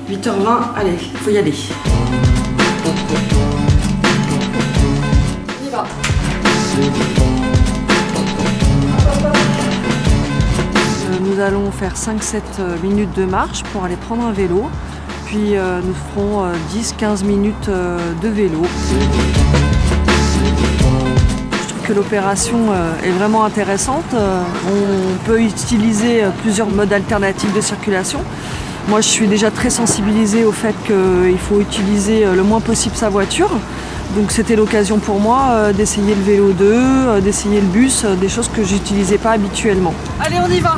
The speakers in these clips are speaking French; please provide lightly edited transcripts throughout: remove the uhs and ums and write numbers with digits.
8h20, allez, faut y aller. On y va. Nous allons faire 5-7 minutes de marche pour aller prendre un vélo. Puis nous ferons 10-15 minutes de vélo. Je trouve que l'opération est vraiment intéressante. On peut utiliser plusieurs modes alternatifs de circulation. Moi, je suis déjà très sensibilisée au fait qu'il faut utiliser le moins possible sa voiture. Donc c'était l'occasion pour moi d'essayer le vélo 2, d'essayer le bus, des choses que j'utilisais pas habituellement. Allez, on y va!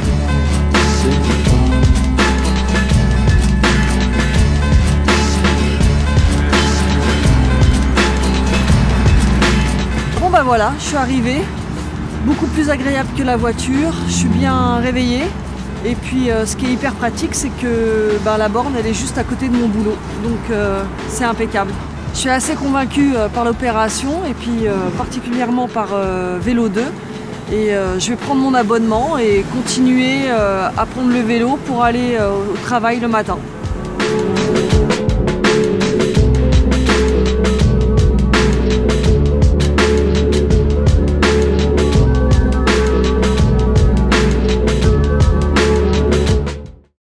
Bon bah voilà, je suis arrivée. Beaucoup plus agréable que la voiture, je suis bien réveillée. Et puis ce qui est hyper pratique, c'est que la borne elle est juste à côté de mon boulot. Donc c'est impeccable. Je suis assez convaincue par l'opération et puis particulièrement par Vélo 2. Et je vais prendre mon abonnement et continuer à prendre le vélo pour aller au travail le matin.